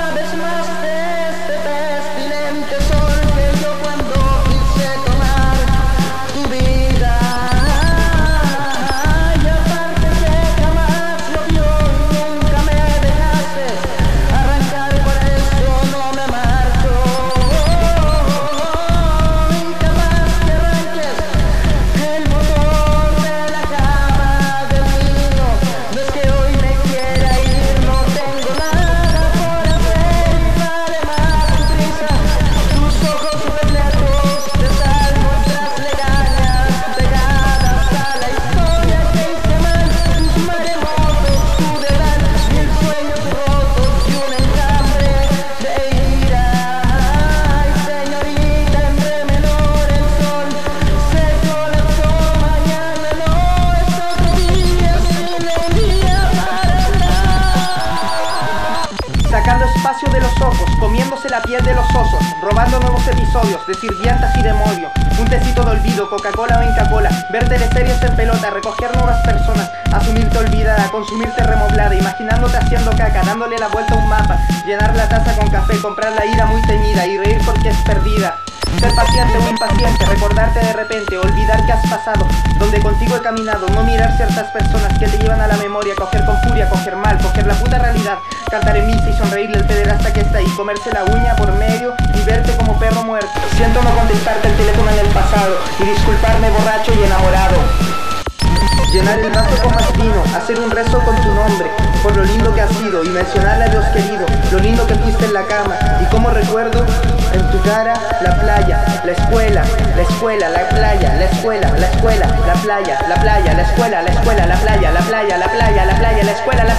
vez más de este pestilente sol que yo cuando quise tomar tu vida. Y aparte que jamás lo vio y nunca me dejaste arrancar, por eso no me marcho. Y capaz que arranques el motor de la cama del niño. No es que hoy me quiera ir, no tengo nada por hacer y vale más tu prisa. Tus ojos repletos de sal, nuestras legañas pegadas a la historia que hice mal. Tus maremotos, tu dedal, mil sueños rotos y un enjambre de ira. Ay, señorita, entre menor el sol se colapsó. Mañana no es otro día, sino un día para hablar. Sacando espacio de los ojos, comiéndose la piel de los osos, robando nuevos episodios de sirvientas y de modio. Un tecito de olvido, Coca-Cola o Inca-Cola, ver teleseries en pelota, recoger nuevas personas, asumirte olvidada, consumirte remoblada, imaginándote haciendo caca, dándole la vuelta a un mapa, llenar la taza con café, comprar la ira muy teñida y reír porque es perdida. Ser paciente o impaciente, recordarte de repente, olvidar que has pasado, donde contigo he caminado, no mirar ciertas personas que te llevan a la memoria, coger con furia, coger mal, coger la puta realidad, cantar en misa y sonreírle al pederasta que está ahí, comerse la uña por medio y verte como perro muerto. Siento no contestarte el teléfono en el pasado y disculparme borracho y enamorado. Llenar el vaso con más vino, hacer un rezo con tu nombre, por lo lindo que has sido y mencionarle a Dios querido, lo lindo que fuiste en la cama y como recuerdo en tu cara la playa, la escuela, la escuela, la playa, la escuela, la escuela, la playa, la playa, la escuela, la escuela, la playa, la playa, la playa, la playa, la escuela, la